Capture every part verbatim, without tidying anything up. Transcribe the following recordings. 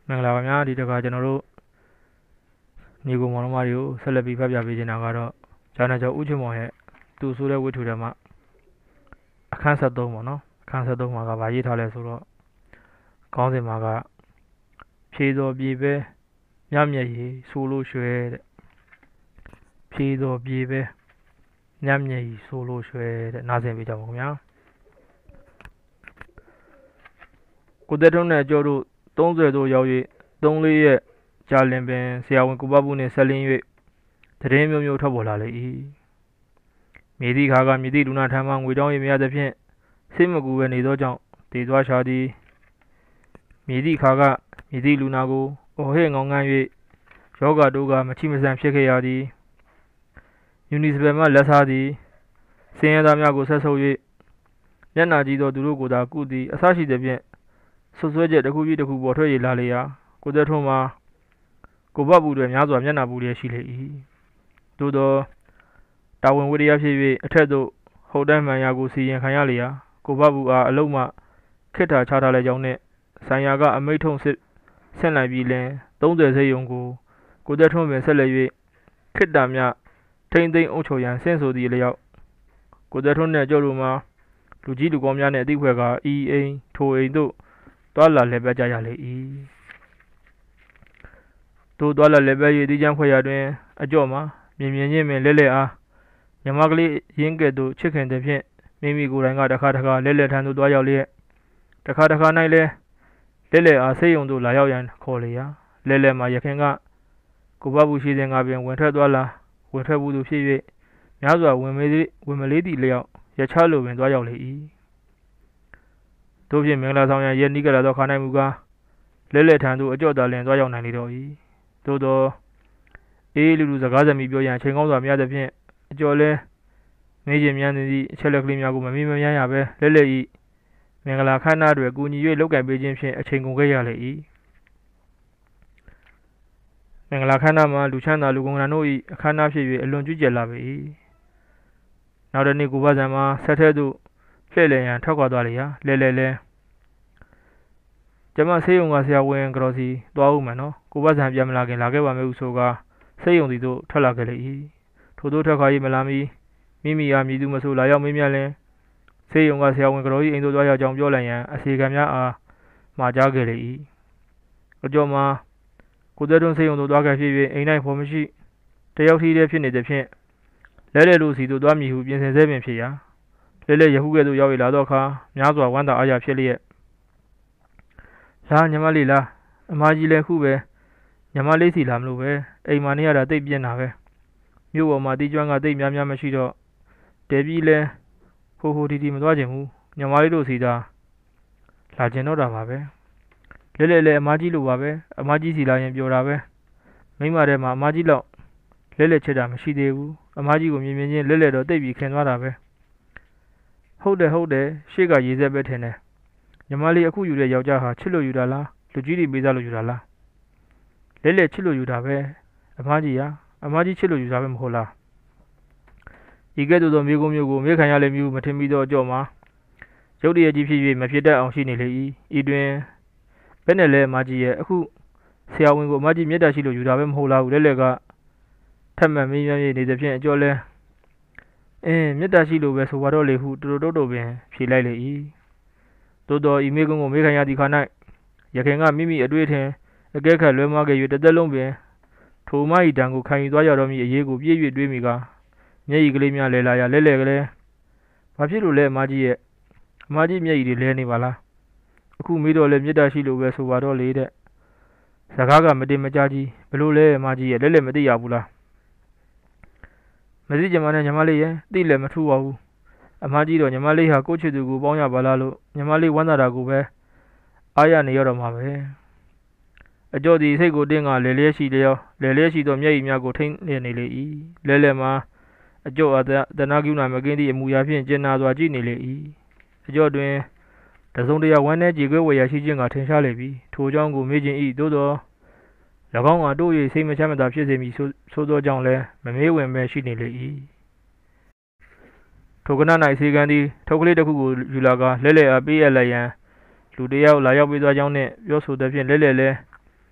မင်္ဂလာပါများဒီတစ်ခါကျွန်တော်တို့ညီကိုမောင်နှမတွေကိုဆက်လက်ပြီးဖတ်ပြပေးနေတာကတော့ဂျာနယ်ကျော်ဦးချစ်မောင်ရဲ့သူဆိုတဲ့ဝိထုထဲမှာအခန်းဆက်သုံးပေါ့နော်အခန်းဆက်သုံးမှာကဗာရေးထားလဲဆိုတော့ခေါင်းစဉ်မှာကဖြေတော်ပြေပဲမြမျက်ရည်ဆိုလို့ရွှဲတဲ့ဖြေတော်ပြေပဲမြမျက်ရည်ဆိုလို့ရွှဲတဲ့နားဆင်ပေးကြပါဦးခင်ဗျာကိုသက်ထုံးနဲ့ကျော်တို့သုံးဆယ်တို့ရောက်၍သုံးလေးရက်ကြာလင်ပင်ဆရာဝန်ကိုပပူနှင့်ဆက်လင်း၍သတင်းမျိုးမျိုးထွက်ပေါ်လာလေ၏မြေသည့်ခါကမြေသည့်လူနာထံမှငွေတောင်းရမရသဖြင့်စိတ်မကူပဲနေသောကြောင့်တည်သွားရှာသည်မြေသည့်ခါကမြေသည့်လူနာကိုအော်ဟစ်ငေါငန်း၍ယောဂတို့ကမချိမဆန်ဖြစ်ခဲ့ရသည်မြူနီစပယ်မှလက်စားသည်စင်ရသားများကိုဆက်ဆုပ်၍မျက်နှာကြည့်သောသူတို့ကိုသာကုသည်အဆရှိသဖြင့်ဆွဆွဲချက်တစ်ခုပြီးတစ်ခုပေါ်ထွက်ရလာလေရာကိုသက်ထုံးမှာကိုဘဘူးတွေများစွာမျက်နှာပူလျက်ရှိလေ၏သို့သောတာဝန်ဝတ္တရားဖြစ်၍အထက်သို့ဟုတ်တမ်းမှန်ရာကိုစီရင်ခံရလေရာကိုဘဘူးအားအလုံးမှခစ်တာချထားလိုက်ကြောင်းနှင့်ဆိုင်ရာကအမိတ်ထုံစစ်ဆင့်လိုက်ပြီးလင်သုံးဆယ်စိတ်ယုံကိုကိုသက်ထုံးပင်ဆက်လက်၍ခစ်တာမြထိမ့်သိမ့်အုပ်ချုပ်ရန်ဆင့်ဆိုသည့်လျောက်ကိုသက်ထုံးနှင့်ကြောက်တို့မှာလူကြီးလူကောင်းများနှင့်အသည့်ဖွဲ့ကဤအိမ်ထိုအိမ်သို့တွာလာလှည့်ပတ်ကြရလေ၏သို့တွာလာလှည့်ပတ်၍ဒီချမ်းဖွဲ့ရာတွင်အကြော့မှာမြင်မြင်ချင်းပင်လဲလဲအားမြမကလေးရင်းကဲ့သို့ချစ်ခင်သည်ဖြင့်မိမိကိုယ်တိုင်ကတစ်ခါတစ်ခါလဲလဲထံသို့တွားရောက်လျက်တစ်ခါတစ်ခါ၌လဲလဲလဲအားဆေးရုံသို့လာရောက်ရန်ခေါ်လေရာလဲလဲမှာရခင်ကကိုဘဘူးရှိစဉ်ကပင်ဝင်ထွက်သွားလာဝင်ထွက်ဘူးသူဖြစ်၍များစွာဝင်မေးဝင်မလေးသည့်လျောက်ရချလိုပင်တွားရောက်လေ၏တို့ဖြင့်မင်္ဂလာဆောင်ရန်ရဲ့နိကလာသောခါ၌မူကားလဲလဲထံသို့အကြော့သာလင်တွားရောက်နိုင်လေတော့၏သို့သောအေးလူလူစကားစမီပြောရန်အချိန်ကောင်းစွာများသဖြင့်အကျော်လဲမေးခြင်းများသည့်အချက်လက်ကလေးများကိုမမေးမမြန်းရပဲလဲလဲ၏မင်္ဂလာခမ်းနားတွင်ကူညီ၍လောက်ကင်ပေးခြင်းဖြင့်အချိန်ကုန်ခဲ့ရလေ၏မင်္ဂလာခမ်းနားမှာလူချမ်းသာလူကုန်ကံတို့၏အခမ်းအနားဖြစ်၍အလွန်ကြွကြဲလာပေ၏နောက်တစ်နေ့ကိုဘဇံမှာဆက်ထဲသို့လှည့်လည်ရန်ထွက်ခွာသွားလေရာလဲလဲလဲကျမဆေးရုံကဆရာဝန်ကတော်စီသွားဦးမယ်နော်ကိုဘဇံပြန်မလာခင်လာခဲ့ပါမယ်ဟုဆိုကာဆေးရုံစီသို့ထွက်လာခဲ့လေ၏ထို့သို့ထွက်ခွာ၍မလာမီမိမိအားမည်သူမဆိုလာရောက်မေးမြန်းလင်ဆေးရုံကဆရာဝန်ကတော်၏အိမ်သို့သွားရောက်ကြောင်းပြောလိုက်ရန်အစီခံများအားမှာကြားခဲ့လေ၏အကျော်မှာကိုသက်တွန်းဆေးရုံသို့သွားခဲ့ဖြစ်၍အိမ်၌ဖော်မရှိတယောက်ထီးတည်းဖြစ်နေသည်ဖြင့်လဲလဲလူစီသို့သွားမည်ဟုပြင်ဆင်ဆဲပင်ဖြစ်ရာလဲလဲယခုကဲ့သို့ရောက်၍လာသောအခါများစွာဝမ်းသာအားရဖြစ်လျက်လာညီမလေးလားအမကြီးလည်းခုပဲညီမလေးစီလာမလို့ပဲအိမ်မှာနေရတာတိတ်ပြင်းတာပဲမြို့ပေါ်မှာတီးကျွမ်းကတိတ်များများမရှိတော့တဲပြီးလဲဟိုဟိုတီတီမသွားချင်ဘူးညီမလေးတို့စီသာလာချင်တော့တာပါပဲလဲလဲလဲအမကြီးလိုပါပဲအမကြီးစီလာရင်ပြောတာပဲမိမထဲမှာအမကြီးလောက်လဲလဲချစ်တာမရှိသေးဘူးအမကြီးကိုမြင်မြင်ချင်းလဲလဲတော့တိတ်ပြီးခင်သွားတာပဲဟုတ်တယ်ဟုတ်တယ်ရှေ့ကရေစက်ပဲထင်တယ်ညီမလေးအခုယူတဲ့ယောက်ျားဟာချစ်လို့ယူတာလားလူကြီးတွေပေးစားလို့ယူတာလားလဲလဲချစ်လို့ယူတာပဲအမကြီးဟာအမကြီးချစ်လို့ယူတာပဲမဟုတ်လားဤကဲ့သို့သောမိကုံမျိုးကိုမေးခံရလိမ့်မည်ဟုမထင်မိသောအကြော့မှာရုတ်တရက်ကြီးဖြစ်၍မဖြစ်တတ်အောင်ရှိနေလေ၏ဤတွင်ဘယ်နဲ့လဲအမကြီးရဲ့အခုဆရာဝန်ကိုအမကြီးမေတ္တာရှိလို့ယူတာပဲမဟုတ်လားဟုလဲလဲကထပ်မံမေးမြန်း၍နေသည်ဖြင့်အကျော်လဲအင်းမေတ္တာရှိလို့ပဲဆိုပါတော့လေဟုတူတူတုတ်တုတ်ပင်ဖြေလိုက်လေ၏သို့တော်ဤမိကုံကိုမေးခံရသည့်ခါ၌ရခင်ကမိမိအတွေ့အထင်အကဲခတ်လွဲမှားခဲ့၍တစ်သက်လုံးပင်ထိုမ၏တံကိုခံယူသွားရတော့မည်အရေးကိုပြည့်၍တွေးမိကမျက်ရည်ကလေးများလဲလာရလဲလဲကလေးဘာဖြစ်လို့လဲအမကြီးရဲ့အမကြီးမျက်ရည်တွေလဲနေပါလားအခုမေးတော့လဲမေတ္တာရှိလို့ပဲဆိုပါတော့လေတဲ့စကားကမတင်မကြကြီးဘလို့လဲအမကြီးရဲ့လဲလဲမသိရဘူးလားမသိကြမှာနဲ့ညီမလေးရဲ့သိလည်းမထူပါဘူးအမကြီးတော့ညီမလေးဟာကိုချစ်သူကိုပေါင်းရပါလားလို့ညီမလေးဝမ်းသာတာကိုပဲအားရနေရတော့မှာပဲအကျော်ဒီစိတ်ကိုတင်းကလဲလဲရှိလျောလဲလဲရှိသောမျက်ရည်များကိုထိမ့်နေနေလေ၏လဲလဲမှာအကျော်အတနာကျူနာမကင်းသည့်အမူအရာဖြင့်ကျင်နာစွာကြည့်နေလေ၏အကျော်တွင်တစုံတရာဝမ်းနဲ့ကြေကွဲဝေရရှိခြင်းကထင်ရှားလေပြီထိုအကြောင်းကိုမေးခြင်း၏သို့သော၎င်းကတို့၏စိတ်မချမ်းမသာဖြစ်စေမည်ဆိုသောကြောင့်လည်းမမေးဝင်ပဲရှိနေလေ၏ထိုကန၌စေကန်သည်ထုတ်ကလေးတစ်ခုကိုယူလာကလဲလဲအားပေးရလိုက်ရန်လူတယောက်လာရောက်ပြီးသွားကြောင်းနှင့်ပြောဆိုသည်ဖြင့်လဲလဲလဲ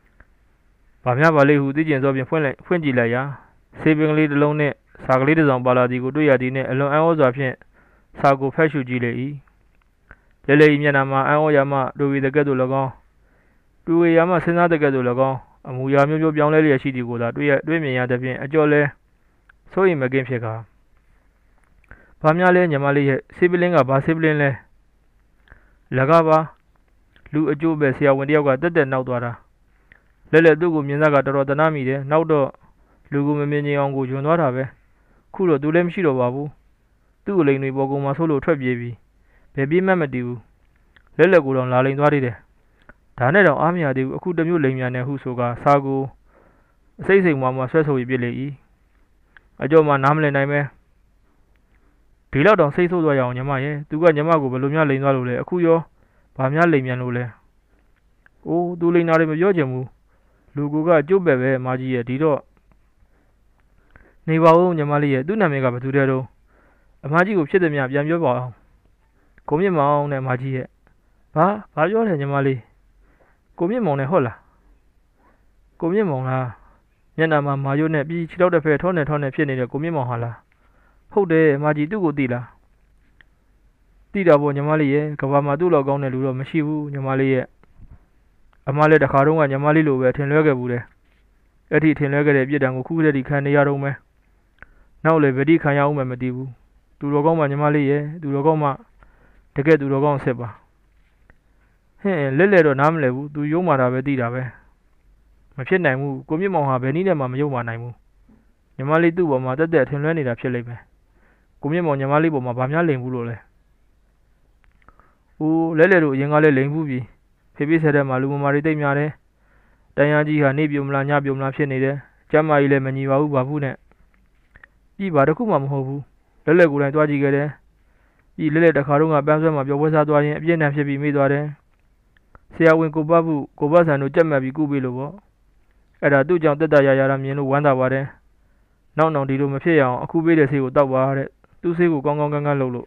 ဘာများပါလိမ့်ဟုသိကျင်သောဖြင့်ဖွင့်လိုက်ဖွင့်ကြည့်လိုက်ရာဆေးပင်ကလေးတစ်လုံးနှင့်စာကလေးတစ်စောင်ပါလာသည်ကိုတွေ့ရသည်နှင့်အလွန်အံ့ဩစွာဖြင့်စာကိုဖတ်ရှုကြည့်လေ၏လဲလဲ၏မျက်နှာမှာအံ့ဩရာမှတွေ့ဝေတဲ့ကဲ့သို့၎င်းတွေ့ဝေရာမှစဉ်းစားတဲ့ကဲ့သို့၎င်းအမူအရာမျိုးမျိုးပြောင်းလဲလျက်ရှိသည်ကိုသာတွေ့ရတွေ့မြင်ရသဖြင့်အကျော်လဲစိုးရိမ်မကင်းဖြစ်ကာဘာများလဲညီမလေးရဲ့ဆေးပလင်းကဘာဆေးပလင်းလဲလကားပါလူအကျိုးပဲဆရာဝန်တယောက်ကတက်တက်နောက်သွားတာလဲလဲသူ့ကိုမြင်စားကတော်တော်တနာမိတယ်နောက်တော့လူကိုမမြင်ချင်အောင်ကိုယွန်သွားတာပဲခုတော့သူလည်းမရှိတော့ပါဘူးသူ့အလိမ်တွေပေါ်ကုန်မှာဆိုလို့ထွက်ပြေးပြီးဘယ်ပြေးမှမတည်ဘူးလဲလဲကိုတော့လာလိမ်သွားသေးတယ်ဒါနဲ့တော့အားမရသေးဘူးအခုတမျိုးလိမ်မြန်နေဟုဆိုကစာကိုအစိမ့်စိမ့်မွားမွားဆွဲဆိုပြီးပြစ်လေ၏အကျော်မှနားမလည်နိုင်ပဲဒီလောက်တောင်စိတ်ဆိုးသွားရအောင်ညီမရဲ့သူကညီမကိုဘယ်လိုများလိမ်သွားလို့လဲအခုရောဘာများလိမ်မြန်လို့လဲအိုးသူလိမ်တာတွေမပြောချင်ဘူးလူကူကကျုပ်ပဲပဲမာကြီးရဲ့ဒီတော့နေပါဦးညီမလေးရဲ့သူ့နာမည်ကဘယ်သူတဲ့တော့အမကြီးကိုဖြစ်တယ်များပြန်ပြောပါအောင်ကိုမြင့်မောင်နဲ့မာကြီးရဲ့ဘာဘာပြောတယ်ညီမလေးကိုမြင့်မောင်နဲ့ဟုတ်လားကိုမြင့်မောင်လားမျက်နှာမှာမာရွတ်နဲ့ပြီးခြေထောက်တစ်ဖက်ထောနေထောနေဖြစ်နေတဲ့ကိုမြင့်မောင်ဟာလားဟုတ်တယ်မာကြီးသူ့ကိုသိလားသိတာပေါ့ညီမလေးရဲ့ကဘာမှာသူ့လောက်ကောင်းတဲ့လူတော့မရှိဘူးညီမလေးရဲ့အမလည်းတခါတော့ကညီမလေးလိုပဲထင်လွဲခဲ့ဘူးတယ်အဲ့ဒီထင်လွဲခဲ့တဲ့ပြစ်ဒဏ်ကိုခုတည်းခံနေရတော့မယ်နောက်လည်းဗတိခံရအောင်မှမတည်ဘူးသူတော်ကောင်းမှညီမလေးရဲ့သူတော်ကောင်းမှတကယ်သူတော်ကောင်းဆက်ပါဟင်းလက်လက်တော့နားမလဲဘူးသူယုံမာတာပဲသိတာပဲမဖြစ်နိုင်ဘူးကိုမြင့်မောင်ဟာဘယ်နည်းနဲ့မှမယုံမာနိုင်ဘူးညီမလေးသူ့ပေါ်မှာတက်တက်ထင်လွဲနေတာဖြစ်လိမ့်မယ်ကိုမြင့်မောင်ညီမလေးပေါ်မှာဗာများလိမ်ဘူးလို့လဲဦးလဲလဲတို့အရင်ကလည်းလိမ်ဘူးပြီဖေဖေဆက်တဲ့မှာလူမမာတွေတိတ်များတယ်တန်ရကြီးဟာနေပြုံမလားညပြုံမလားဖြစ်နေတယ်ကျမ်းမာကြီးလည်းမညီပါဘူးဘာဘူးနဲ့ပြီးပါတခုမှမဟုတ်ဘူးလဲလဲကိုယ်တိုင်တွားကြည့်ခဲ့တယ်ပြီးလဲလဲတခါတော့ကပန်းဆွဲမှာပျော်ပွဲစားသွားရင်အပြည့်နဲ့ဖြစ်ပြီးမိသွားတယ်ဆရာဝန်ကိုပတ်ဘူးကိုပတ်ဆန်တို့ကြက်မှတ်ပြီးကုပေးလို့ပေါ့အဲ့ဒါသူ့ကြောင့်တက်တရရတာမြင်လို့ဝမ်းသာပါတယ်နောက်နောက်ဒီလိုမဖြစ်ရအောင်အခုပေးတဲ့ဆေးကိုတောက်ပါတဲ့သူ့ဆေးကိုကောင်းကောင်းကန်းကန်းလုပ်လို့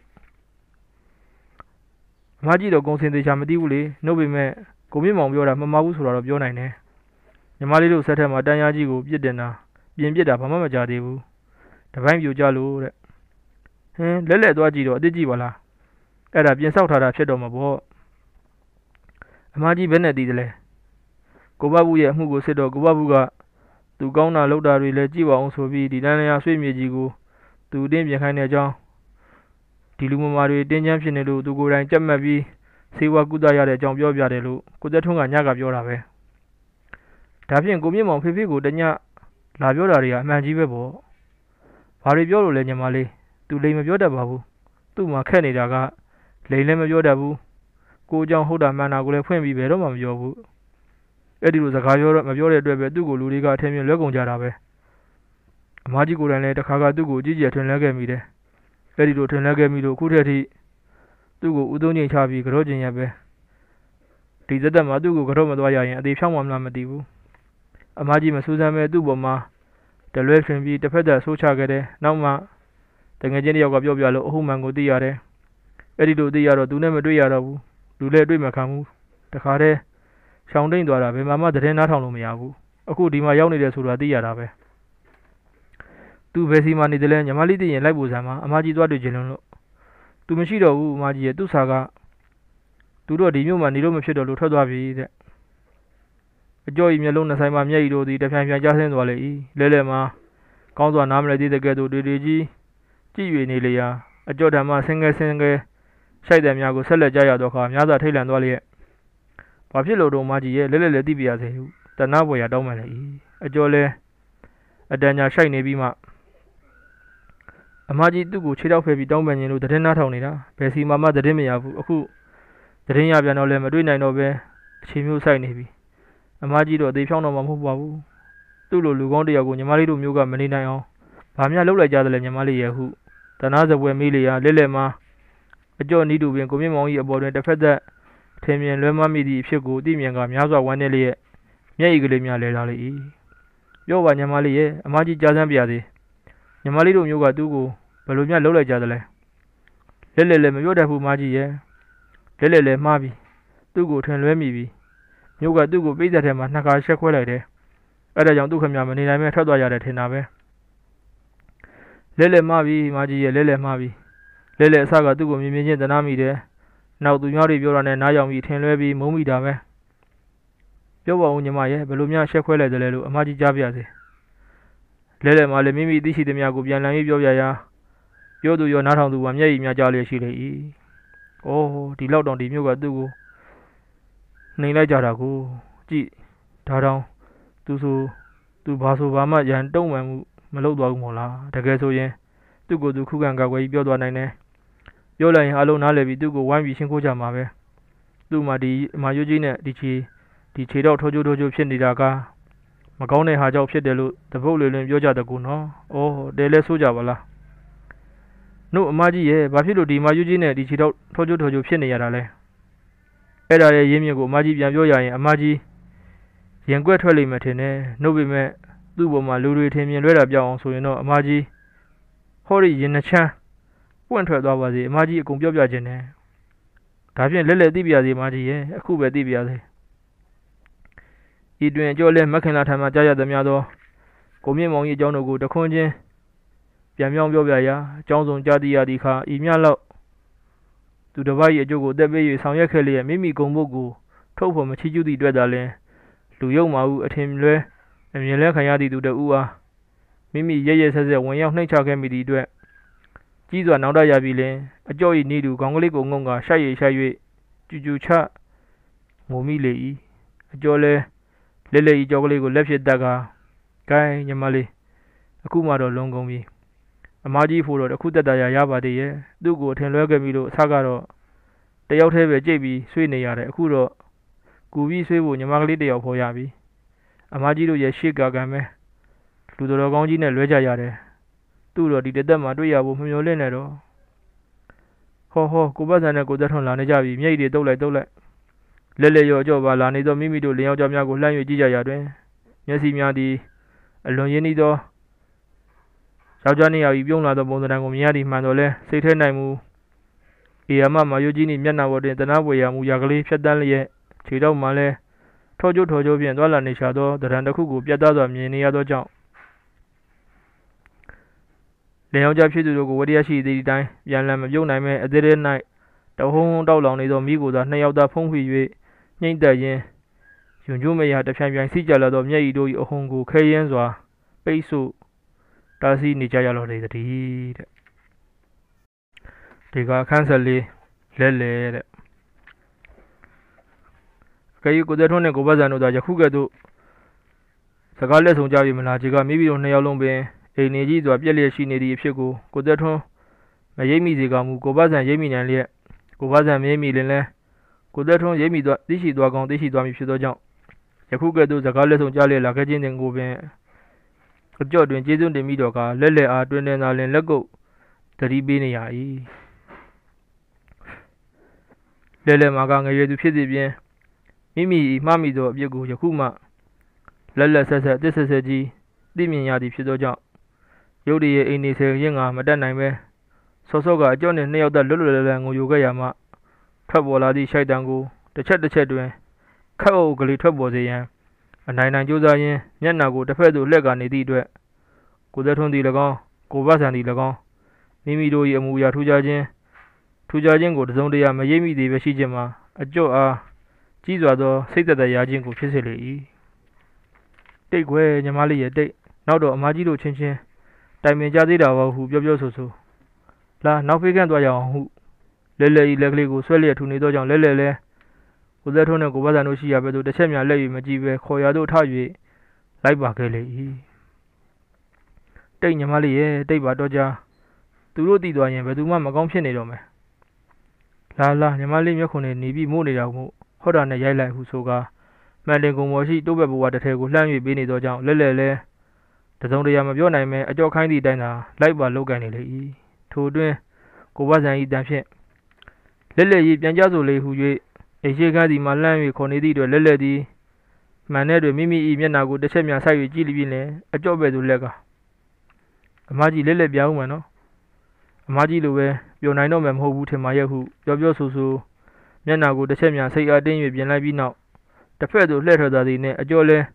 အမကြီးတော့ဂုံစင်သေးချာမသိဘူးလေနှုတ်ပေမဲ့ကိုမြင့်မောင်ပြောတာမမှားဘူးဆိုတာတော့ပြောနိုင်တယ်ညီမလေးတို့ဆက်ထက်မှာတန်ရာကြီးကိုပြစ်တင်တာပြင်ပြစ်တာဘာမှမကြသေးဘူးတပိုင်းပြိုကြလို့တဲ့ဟင်းလက်လက်သွားကြည့်တော့အစ်ကြည့်ပါလားအဲ့ဒါပြင်ဆောက်ထားတာဖြစ်တော့မှာပေါ့အမကြီးဘယ်နဲ့တည်တယ်လဲကိုဘဘူးရဲ့အမှုကိုစစ်တော့ကိုဘဘူးကသူကောင်းတာလုပ်တာတွေလည်းကြည့်ပါအောင်ဆိုပြီးဒီတန်းလျာဆွေးမြေကြီးကိုသူတင်းပြင်ခိုင်းတဲ့အကြောင်းဒီလူမမာတွေတင်းချမ်းဖြစ်နေလို့သူကိုယ်တိုင်ကြက်မှတ်ပြီးဆေးဝါးကုသရတဲ့အကြောင်းပြောပြတယ်လို့ကိုသက်ထွန်းကညကပြောတာပဲဒါဖြင့်ကိုမြင့်မောင်ဖေဖေကိုတညလာပြောတာတွေကအမှန်ကြီးပဲပေါ့ဘာတွေပြောလို့လဲညီမလေးသူလိမ်မပြောတတ်ပါဘူးသူ့မှာခက်နေတာကလိမ်လည်းမပြောတတ်ဘူးကိုအကြောင်းဟုတ်တာမှန်တာကိုလည်းဖွင့်ပြီးဘယ်တော့မှမပြောဘူးအဲ့ဒီလိုစကားပြောတော့မပြောတဲ့အတွက်ပဲသူ့ကိုလူတွေကအထင်မြင်လွဲကုန်ကြတာပဲအမကြီးကိုယ်တိုင်လည်းတခါကသူ့ကိုကြည့်ကြထွင်လဲခဲ့မိတယ်အဲ့ဒီလိုထွင်လဲခဲ့မိလို့ခုထက်ထိသူ့ကိုဦးသုံးချိန်ချပြီးကြော့ကျင်ရပဲဒီသက်သက်မှာသူ့ကိုကြော့မသွားရရင်အသေးဖြောင်းမှမလားမသိဘူးအမကြီးမစူးစမ်းပဲသူ့ပေါ်မှာတလွဲထွင်ပြီးတစ်ဖက်သက်ဆိုးချခဲ့တယ်နောက်မှတငယ်ချင်းတယောက်ကပြောပြလို့အဟုတ်မှန်ကိုသိရတယ်အဲ့ဒီလိုသိရတော့သူနဲ့မတွေ့ရတော့ဘူးလူလည်းတွေ့မခံဘူးတခါတည်းရှောင်းတိန်သွားတာဘယ်မှာမှသတင်းနားထောင်လို့မရဘူးအခုဒီမှာရောက်နေတယ်ဆိုတာသိရတာပဲသူဘယ်စီမှာနေတယ်လဲညီမလေးသိရင်လိုက်ဖို့စမ်းမှာအမကြီးသွားတွေ့ချင်လို့သူမရှိတော့ဘူးအမကြီးရဲ့သူ့စာကသူတို့ဒီမြို့မှာနေလို့မဖြစ်တော့လို့ထွက်သွားပြီတဲ့အကျော်ကြီးမျက်လုံးနှစ်ဆိုင်မှာမျက်ရည်တို့သည်တဖြန်းဖြန်းကျဆင်းသွားလေ၏လဲလဲမှာကောင်းစွာနားမလဲသေးတဲ့ကဲ့သို့တွေတွေကြီးကြည့်၍နေလေရာအကျော်ဓမ္မဆင်းငယ်ဆင်းငယ်ရှိုက်တယ်များကိုဆက်လက်ကြရတော့ခါများစွာထိတ်လန့်သွားလျက်ဘာဖြစ်လို့တော့မကြီးရဲ့လဲလဲလဲသိပြရစေဟုတနာပွဲရတောင်းမှလည်း၏အကျော်လဲအတန်ညာရှိုက်နေပြီးမှအမကြီးသူ့ကိုခြေထောက်ဖယ်ပြီးတောင်းပန်ခြင်းလို့သတင်းနားထောင်နေတာဘယ်စီမှမှသတင်းမရဘူးအခုသတင်းရပြန်တော့လည်းမတွေ့နိုင်တော့ပဲအချိန်မျိုးဆိုင်နေပြီအမကြီးတော့အသေးဖြောင်းတော့မှမဟုတ်ပါဘူးသူ့လိုလူကောင်းတယောက်ကိုညီမလေးတို့မျိုးကမနေနိုင်အောင်ဘာများလုပ်လိုက်ကြသလဲညီမလေးရဲ့ဟုတနာစပွဲမေးလျာလဲလဲမှာအကျော်နီးတူပင်ကိုမြင့်မောင်ကြီးအပေါ်တွင်တစ်ဖက်သက်ထင်မြင်လွဲမှားမိသည့်အဖြစ်ကိုသိမြင်ကများစွာဝမ်းနည်းလျက်မျက်ရည်ကလေးများလဲလာလေ၏ပြောပါညီမလေးရဲ့အမကြီးကြားစမ်းပြစေညီမလေးတို့မျိုးကသူ့ကိုဘယ်လိုများလုပ်လိုက်ကြသလဲလဲလဲလဲမပြောတတ်ဘူးမကြီးရဲ့လဲလဲလဲမှားပြီသူ့ကိုထင်လွဲမိပြီမျိုးကသူ့ကိုပိတ်သက်ထဲမှာနှစ်ခါရှက်ခွဲလိုက်တယ်အဲ့ဒါကြောင့်သူ့ခင်ဗျာမနေနိုင်မဲ့ထွက်သွားရတယ်ထင်တာပဲလဲလဲမှားပြီမာကြီးရဲ့လဲလဲမှားပြီလဲလဲအစကသူ့ကိုမြင်မြင်ချင်းတနာမိတယ်နောက်သူများတွေပြောတာနဲ့နားယောင်ပြီးထင်လွဲပြီးမုန်းမိတာပဲပြောပါဦးညီမရဲ့ဘယ်လိုများရှက်ခွဲလိုက်တယ်လဲလို့အမကြီးကြားပြစေလဲလဲမှာလည်းမိမိသိရှိသမျှကိုပြန်လည်ပြီးပြောပြရာပြောသူရောနားထောင်သူကမျက်ရည်များကြားလျက်ရှိလေ၏အိုးဒီလောက်တောင်ဒီမျိုးကသူ့ကိုနှိမ်လိုက်ကြတာကိုကြည့်ဒါတောင်သူဆိုသူဘာဆိုဘာမှရန်တုံ့မှန်မှုမလုပ်သွားဘူးမို့လားတကယ်ဆိုရင်သူ့ကိုယ်သူခုခံကာကွယ်ပြီးပြောသွားနိုင်တယ်ပြောလိုက်ရင်အလုံးနားလည်ပြီးသူ့ကိုဝိုင်းပြီးရှင်းခိုးကြမှာပဲသူ့မှာဒီမာယိုကြီးနဲ့ဒီချီဒီခြေတော့ထိုးချိုးထိုးချိုးဖြစ်နေတာကမကောင်းတဲ့ဟာကြောင့်ဖြစ်တယ်လို့တပုတ်လွယ်လွင်ပြောကြတကူနော်။အော်တဲလဲဆိုးကြပါလား။နှုတ်အမကြီးရဲ့ဘာဖြစ်လို့ဒီမာယိုကြီးနဲ့ဒီခြေတော့ထိုးချိုးထိုးချိုးဖြစ်နေရတာလဲ။အဲ့ဒါရဲ့ရင်းမြစ်ကိုအမကြီးပြန်ပြောရရင်အမကြီးရင်ကွက်ထွက်လိမ့်မယ်ထင်တယ်။နှုတ်ပေမဲ့သူ့ပေါ်မှာလူတွေထင်မြင်လွဲတာပြောင်းအောင်ဆိုရင်တော့အမကြီးဟောဒီရင်နှချမ်းပွင့်ထွက်သွားပါစေအမကြီးအကုန်ပြောပြခြင်းနဲ့ဒါဖြင့်လက်လက်သိပြစေအမကြီးရဲ့အခုပဲသိပြစေဤတွင်ကြောလဲမခင်လာထံမှကြားရသည်များသောကိုမြင့်မောင်၏အကြောင်းတို့ကိုတခွန်းချင်းပြန်ပြောင်းပြောပြရာအကြောင်းစုံကြားသိရသည့်အခါဤမြလောက်သူတစ်ပါး၏အကျိုးကိုတက်ပေး၍ဆောင်ရွက်ခဲ့လျက်မိမိဂုဏ်ဘုတ်ကိုထုတ်ဖော်မချီးကျူးသည့်အတွက်သာလျှင်လူယုံမာဟုအထင်လွဲအမြင်လဲခံရသည့်သူတဦးအားမိမိရဲရဲဆက်ဆက်ဝင်ရောက်နှိမ့်ချခဲ့မိသည့်အတွက်ကြီးစွာနောက်တရပြီလျှင်အကြော့၏နေသူခေါင်းကလေးကိုငုံကရှိုက်ရရှိုက်၍ကျူကျူချငိုမိလေ၏အကျော်လဲလဲလဲဤကြောကလေးကိုလက်ဖြစ်တက်ကဂိုင်းညီမလေးအခုမှတော့လုံးကုန်ပြီအမကြီးဖို့တော့အခုတက်တာရရပါသေးရဲ့သူ့ကိုထင်လွဲခဲ့ပြီလို့အဆကတော့တယောက်တည်းပဲကြိတ်ပြီးဆွေးနေရတယ်အခုတော့ကူပြီးဆွေးဖို့ညီမကလေးတယောက်ဖော်ရပြီအမကြီးတို့ရဲ့ရှေ့ကကံပဲလူတော်ကောင်းကြီးနဲ့လွဲကြရတယ်သူ့တော့ဒီတသက်မှာတွေ့ရဖို့မမျှော်လင့်နဲ့တော့ဟောဟောကိုပတ်စံနဲ့ကိုသက်ထွန်းလာနေကြပြီမြိတ်တွေတုတ်လိုက်တုတ်လိုက်လဲလဲရောကြောပါလာနေသောမိမိတို့လျှောက်ကြများကိုလှမ်း၍ကြည့်ကြရာတွင်မျက်စိများသည်အလွန်ရင်းနှီးသောယောက်ျားနှစ်ယောက်၏ပြုံးလာသောပုံစံကိုမြင်ရသည်မှန်တော်လဲစိတ်ထဲ၌မူအေယာမမာယိုကြီးနှင့်မျက်နှာပေါ်တွင်တနာပွေရာမူရာကလေးဖြတ်တန်းလျက်ခြေတော့မှလည်းထောကျိုးထောကျိုးဖြင့်သွားလာနေရှာသောတရံတစ်ခုကိုပြတ်သားစွာမြင်နေရသောကြောင့်လျှောက်ကြဖြစ်သူတို့ကိုဝတရားရှိသည့်အတိုင်းပြန်လည်မပြုံးနိုင်မဲ့အသေးသေး၌တဟုံးတောက်လောင်နေသောမိကိုသာနှစ်ယောက်သာဖုံးဖိ၍ညှိမ့်သက်ရင်းယွန်ကျိုးမရာတဖြိုင်ဖြိုင်စီးကြလာသောမျက်ရည်တို့၏အဟုန်ကိုခဲယင်းစွာပိတ်ဆို့တားဆီးနေကြရလော်လေတည်းတဲ့ဒီကအခန်းဆက်လေးလဲလဲတဲ့ခရီးကိုသက်ထွန်းနဲ့ကိုပတ်စံတို့သာယခုကဲ့သို့စကားလက်ဆောင်ကြပြီမလားဒီကမိမိတို့နှစ်ယောက်လုံးပင်အိမ်နေကြီးစွာပြက်လျက်ရှိနေသည့်အဖြစ်ကိုကိုသက်ထွန်းမရိပ်မိစေကမူကိုပတ်စံရိပ်မိနိုင်လျက်ကိုပတ်စံမရိပ်မိလင်လဲကိုသက်ထွန်းရိပ်မိသွားသိရှိသွားကောင်းသိရှိသွားမည်ဖြစ်သောကြောင့်ယခုကဲ့သို့စကားလက်ဆောင်ကြလျက်လာခဲ့ခြင်းတင်ကိုပင်အကြော့တွင်ကျေးဇူးတင်မိတော်ကလက်လက်အားတွင်တင်သာလင်လက်ကုပ်တတိပေးနေရ၏လဲလဲမှာကငရေသူဖြစ်စီဖြင့်မိမိမှားမိသောအပြစ်ကိုယခုမှလက်လက်ဆက်ဆက်အသစ်ဆက်ဆက်ကြီးသိမြင်ရသည်ဖြစ်သောကြောင့်ရုတ်တရက်အိမ်နေဆယ်ရင်းကမတက်နိုင်ပဲစောစောကအကြော့နှင့်နှစ်ယောက်သက်လွတ်လွတ်လပ်လပ်ငိုယိုခဲ့ရမှထွက်ပေါ်လာသည့်ရှိုက်တံကိုတစ်ချက်တစ်ချက်တွင်ခက်အုပ်ကလေးထွက်ပေါ်စေရန်အနိုင်နိုင်ကြိုးစားရင်းမျက်နှာကိုတစ်ဖက်သို့လှည့်ကနေသည့်အတွက်ကိုသက်ထွန်းသည်၎င်းကိုပတ်စံသည်၎င်းမိမိတို့၏အမူအရာထူးခြားခြင်းထူးခြားခြင်းကိုတစုံတရာမရိပ်မိသေးပဲရှိခြင်းမှာအကြော့အားကြီးစွာသောစိတ်သက်သာရခြင်းကိုဖြစ်စေလေ၏တိတ်ခွဲညီမလေးရဲ့တိတ်နောက်တော့အမကြီးတို့ချင်းချင်းတိုင်ပင်ကြသေးတာပါဟုပြောပြောဆိုဆိုလာနောက်ဖေးကန့်သွားရအောင်ဟုလဲလဲဤလက်ကလေးကိုဆွဲလျက်ထူနေသောကြောင့်လဲလဲလဲကိုသက်ထွန်းနှင့်ကိုပတ်စံတို့ရှိရာဘက်သို့တစ်ချက်များလက်၍မကြည့်ပဲခေါ်ရသို့ထ၍လိုက်ပါခဲ့လေ၏တိတ်ညီမလေးရဲ့တိတ်ပါတော့ကြသူတို့တည်သွားရင်ဘယ်သူမှမကောင်းဖြစ်နေတော့မယ်လာလာညီမလေးမျက်ခုံနဲ့နေပြီးမို့နေတာကိုဟောတာနဲ့ရိုက်လိုက်ဟုဆိုကာမှန်တင်ကုံပေါ်ရှိတိုးဘက်ဘဝတစ်ထဲကိုလှမ်း၍ပေးနေသောကြောင့်လဲလဲလဲတစုံတရာမပြောနိုင်မဲအကြော့ခိုင်းသည့်အတိုင်းသာလိုက်ပါလောက်ကန်နေလေ၏ထိုအတွင်းကိုပတ်စံ၏တန်ဖြင့်လက်လက်ရေးပြန်ကြဆိုလေဟု၍အိရှိကားသည်မှလှမ်း၍ခေါ်နေသည့်အတွက်လက်လက်သည်မှန်တဲ့တွင်မိမိ၏မျက်နှာကိုတစ်ချက်များဆိုက်၍ကြည့်လိမ့်ပြီးလင်အကြော့ပဲ့သို့လက်ကအမကြီးလက်လက်ပြအောင်မယ်နော်အမကြီးလိုပဲပြောနိုင်တော့မယ်မဟုတ်ဘူးထင်ပါရဲ့ဟုပြောပြောဆိုဆိုမျက်နှာကိုတစ်ချက်များစိတ်အားတင်း၍ပြင်လိုက်ပြီးနောက်တစ်ဖက်သို့လှည့်ထွက်သွားသည်နှင့်အကျော်လဲ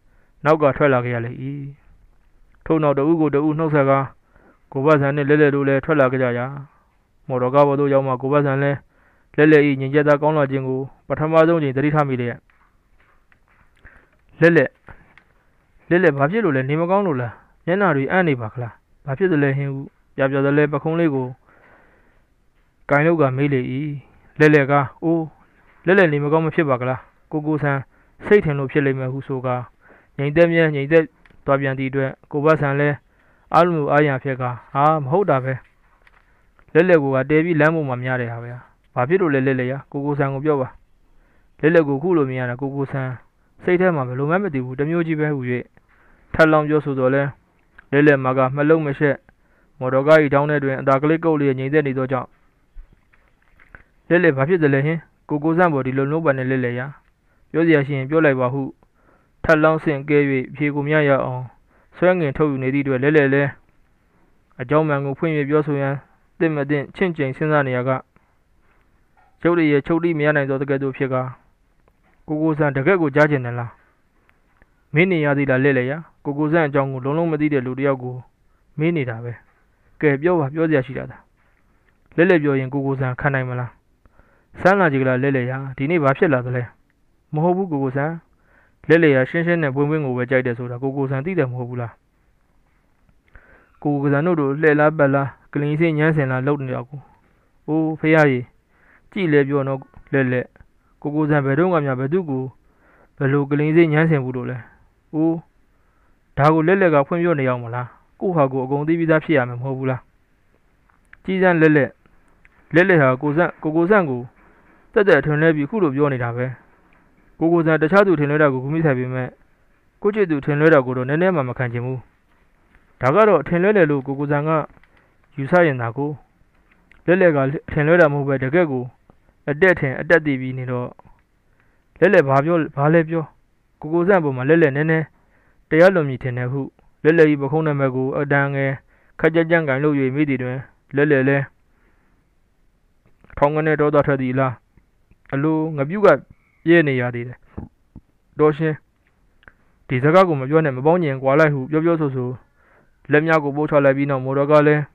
နောက်ကထွက်လာခဲ့ရလေ၏ထို့နောက်တဦးကိုတဦးနှုတ်ဆက်ကားကိုဘဆန်နှင့်လဲလဲတို့လည်းထွက်လာကြရာမော်တော်ကားပေါ်သို့ရောက်မှကိုဘဆန်လည်းလဲလဲ၏ငြိမ်သက်သာကောင်းလာခြင်းကိုပထမဆုံးချိန်သတိထားမိလျက်လဲလဲလဲလဲဘာဖြစ်လို့လဲနေမကောင်းလို့လားမျက်နှာတွေအံ့နေပါခလားဘာဖြစ်သလဲဟင်းဟုပြပြသလဲပခုံးလေးကိုကိုင်လုတ်ကမေးလေ၏လဲလဲကားအိုးလဲလဲနေမကောင်းမဖြစ်ပါကလားကိုကိုဆန်စိတ်ထင်လို့ဖြစ်လိမ့်မယ်ဟုဆိုကားငြိမ်သက်မြဲငြိမ်သက်သွားပြန်သည့်အတွက်ကိုဘဆန်လည်းအားလုံးအားရဖြစ်ကာဟာမဟုတ်တာပဲလဲလဲကိုကတဲပြီးလမ်းပေါ်မှာများတယ်ဟာဗျာဘာဖြစ်လို့လဲလဲလဲရကိုကိုဆန်ကိုပြောပါလဲလဲကိုခုလိုမြင်ရတာကိုကိုဆန်စိတ်ထဲမှာဘယ်လိုမှမသိဘူးတမျိုးကြီးပဲဟူ၍ထပ်လောင်းပြောဆိုတော့လဲလဲလဲမှာကမလုံးမရှက်မော်တော်ကား၏တောင်းထဲတွင်အသာကလေးကုတ်လေးငြိမ်သက်နေသောကြောင့်လဲလဲဘာဖြစ်သလဲဟင်ကိုကိုဆန်ပေါ်ဒီလိုလုံးပါနဲ့လဲလဲရပြောစရာရှိရင်ပြောလိုက်ပါဟုထပ်လောင်းဆင့်ကဲ၍ဖြေကိုမြရအောင်ဆွဲငင်ထုတ်ယူနေသည့်အတွက်လဲလဲလဲအကြောင်းမှန်ကိုဖွင့်ပြပြောဆိုရန်တင့်မတင့်ချင့်ကျိန်စဉ်းစားနေရကကျုပ်ရဲ့ချုပ်တိမရနိုင်သောတကယ်တို့ဖြစ်ကာကိုကိုဆန်တကက်ကိုကြားကျင်တယ်လားမင်းနေရသေးလားလဲလဲရကိုကိုဆန်အကြောင်းကိုလုံးလုံးမသိတဲ့လူတယောက်ကိုမင်းနေတာပဲကဲပြောပါပြောစရာရှိတာလဲလဲပြောရင်ကိုကိုဆန်ခံနိုင်မလားဆန်းလာကြည်ကလားလဲလဲရဒီနေ့ဘာဖြစ်လာသလဲမဟုတ်ဘူးကိုကိုဆန်လဲလဲရရှင်းရှင်းနဲ့ပွင့်ပွင့်ကိုပဲကြိုက်တယ်ဆိုတာကိုကိုဆန်သိတယ်မဟုတ်ဘူးလားကိုကိုဆန်တို့တို့လှဲ့လားပတ်လားကလင်းစင်းညမ်းစင်လားလှုပ်နေတော့ကိုအိုးဖေးရကြီးကြည်လဲပြောတော့လဲလဲကိုကိုဆန်ဘယ်တော့မှများဘယ်သူကိုဘယ်လိုကလင်းစင်းညမ်းစင်ဘူးလို့လဲအိုးဒါကိုလဲလဲကဖွင့်ပြနေအောင်မလားကိုဟာကိုအကုန်သိပြီးသားဖြစ်ရမယ်မဟုတ်ဘူးလားကြီးစမ်းလဲလဲလဲလဲဟာကိုဆန်ကိုကိုဆန်ကိုတက်တက်ထွင်လဲပြီးခုလိုပြောနေတာပဲကိုကိုဆန်တခြားသူထင်လွဲတာကိုကူမိဆိုင်ပေမဲ့ကိုချစ်သူထင်လွဲတာကိုတော့နည်းနည်းမှမခံချင်ဘူးဒါကတော့ထင်လွဲတယ်လို့ကိုကိုဆန်ကယူဆရင်သာကိုလဲလဲကထင်လွဲတာမဟုတ်ပဲတကယ်ကိုအတက်ထင်အတက်တည်ပြီးနေတော့လဲလဲဘာပြောဘာလဲပြောကိုကိုဆန်ပေါ်မှာလဲလဲနည်းနည်းတရားလွန်မြည်ထင်တယ်ဟုလဲလဲကြီးပခုံးနာမည်ကိုအတန်းငယ်ခက်ကြက်ကြန့်ကန်လို့၍မိသည်တွင်လဲလဲလဲထောင်းကနေတော့တော်ထွက်သည်လားအလိုငပြုတ်ကပြဲနေရသေးတယ်တော်ရှင်ဒီစကားကိုမပြောနဲ့မပေါင်းညင်ကွာလိုက်ဟုပြောပြောဆိုဆိုလက်များကိုပို့ချလိုက်ပြီးနောက်မော်တော်ကားလည်း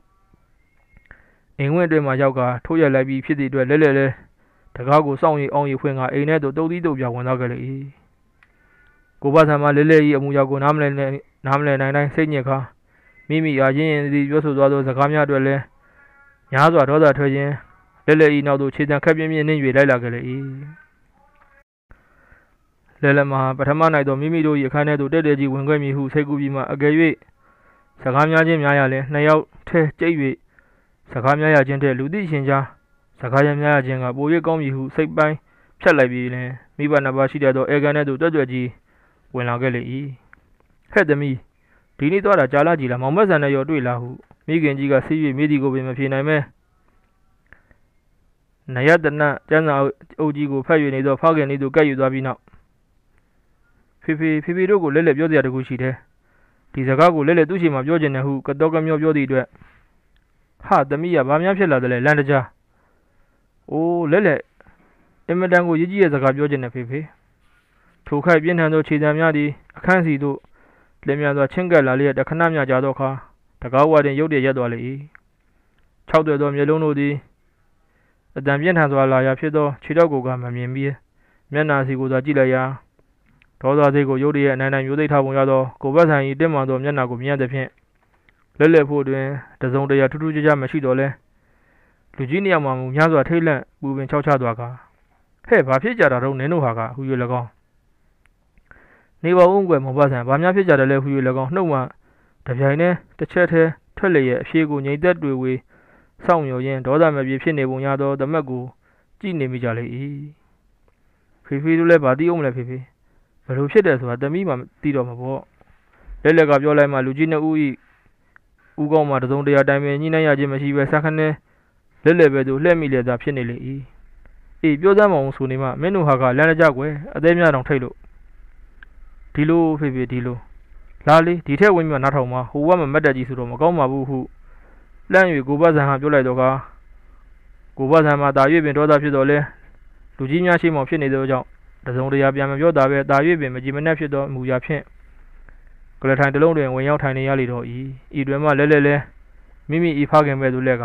အိမ်ဝင်းအတွင်းမှာရောက်ကထိုးရလိုက်ပြီးဖြစ်သည့်အတွက်လဲလဲလဲတကားကိုစောင့်ရီအောင်ရီဖွင့်ကအိမ်ထဲသို့တုတ်သီးတုတ်ပြဝင်သွားကြလေ၏ကိုဘဆန်မလဲလဲကြီးအမူအရာကိုနားမလဲနားမလဲနိုင်တိုင်းစိတ်ညစ်ခါမိမိအားရင်းရင်သည်ပြောဆိုသွားသောစကားများအတွက်လည်းညားစွာဒေါသထွက်ခြင်းလဲလဲဤနောက်သို့ခြေတံခက်ပြင်းပြင်းနှင်း၍လိုက်လာကြလေ၏လဲလဲမှာပထမ၌သောမိမိတို့၏အခန်းထဲသို့တက်တက်ကြီးဝင်ခဲ့မည်ဟုစိတ်ကူးပြီးမှအကယ်၍စကားများခြင်းများရလျင်နှစ်ယောက်ထဲကျိတ်၍စကားများရခြင်းတဲ့လူသိရှင်ကြားစကားရများရခြင်းကပို၍ကောင်းပြီဟုစိတ်ပိုင်းဖြတ်လိုက်ပြီးလင်မိဘနှစ်ပါးရှိတဲ့သောအေကန်ထဲသို့တွတ်တွတ်ကြီးဝင်လာခဲ့လေ၏ဟဲ့သမီးဒီနေ့သွားတာကြာလာကြည်လားမောင်မက်ဆန်နဲ့ရောတွေ့လားဟုမိခင်ကြီးကဆီး၍မိသည်ကိုပင်မဖြေနိုင်မဲနယတနကျန်းစာအုပ်ကြီးကိုဖတ်၍နေသောဖခင်လေးတို့ကဲ့ယူသွားပြီးနောက်ဖေဖေဖေဖေတို့ကိုလဲလဲပြောစရာတခုရှိတယ်ဒီစကားကိုလဲလဲသူ့ရှိမှပြောချင်တယ်ဟုကတော့ကမျောပြောသည့်အတွက်ဟာသမီးကဘာများဖြစ်လာသလဲလန်တကြားအိုးလဲလဲအင်မတန်ကိုရည်ကြီးရဲ့စကားပြောချင်တယ်ဖေဖေထိုခိုက်ပြင်းထန်သောခြေတံများသည်အခန်းစီသို့လင်းမြန်စွာချင်းကပ်လာလျက်တခဏမျှကြာသောအခါတကားဝါတွင်ရုတ်တရက်ရပ်သွားလေ၏၆သွဲသောမျက်လုံးတို့သည်အတန်ပြင်းထန်စွာလာရာဖြစ်သောခြေထောက်ကိုကမမြင်ပြီးမျက်နှာစီကိုသာကြည့်လိုက်ရာဒေါသစိတ်ကိုရုတ်တရက်အနိုင်နိုင်မျိုးသိထားပုံရသောကိုဘတ်ဆန်၏တင်းမာသောမျက်နှာကိုမြင်ရသဖြင့်လဲလဲဖို့တွင်တစုံတရာထူးထူးခြားခြားမရှိတော့လဲလူကြီးနှစ်ယောက်မှမူများစွာထိတ်လန့်ပူပင်ချောက်ချသွားကာဟဲ့ဘာဖြစ်ကြတာတော့နင်းတို့ဟာကဟူ၍၎င်းနေပါဦးကွယ်မောင်ဘတ်ဆန်ဘာများဖြစ်ကြတယ်လဲဟူ၍၎င်းနှုတ်မှတပြိုင်တည်းတစ်ချက်တည်းထွက်လျက်အဖြေကိုငြိမ်သက်တွေ့ဝေစောင့်မျှော်ရင်းဒေါသမပြေဖြစ်နေပုံရသောတမက်ကိုကြည့်နေမိကြလေ၏ဖေဖေတို့လည်းဗာတီးအောင်မလဲဖေဖေဘယ်လိုဖြစ်တယ်ဆိုတာတမီးမှသိတော့မှာပေါ့လက်လက်ကပြောလိုက်မှလူကြီးနှစ်ဦးဤဦးကောင်းမှတစုံတရာတိုင်ပင်ညှိနှိုင်းရခြင်းမရှိဘဲစခနဲ့လက်လက်ပဲသူလှည့်မိလေသာဖြစ်နေလေ၏အေးပြောစမ်းမအောင်ဆိုနေမှမင်းတို့ဟာကလမ်းကြကွယ်အသေးများတောင်ထိတ်လို့ဒီလိုဖေဖေဒီလိုလာလေဒီထက်ဝင်မြနားထောင်မှာဟိုဘက်မှာမတ်တက်ကြီးဆိုတော့မကောင်းပါဘူးဟုလန့်၍ကိုဘဆန်ဟာပြောလိုက်တော့ကကိုဘဆန်မှာတာ၍ပင်ဒေါသဖြစ်တော့လဲလူကြီးများရှိမှဖြစ်နေသောကြောင့်တစုံတရာပြန်မပြောတာပဲတာ၍ပင်မကြည်မနှက်ဖြစ်သောမူရာဖြင့်ကလထိုင်တစ်လုံးတွင်ဝင်ရောက်ထိုင်နေရလေတော့၏ဤတွင်မှလဲလဲလဲမိမိဤဖခင်ပဲသူလက်က